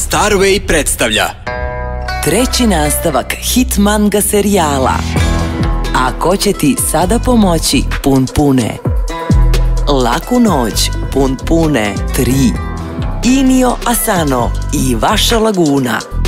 Starway predstavlja treći nastavak hit manga serijala A ko će ti sada pomoći Pun Pune, Laku noć Pun Pune 3, Inio Asano i Vaša laguna.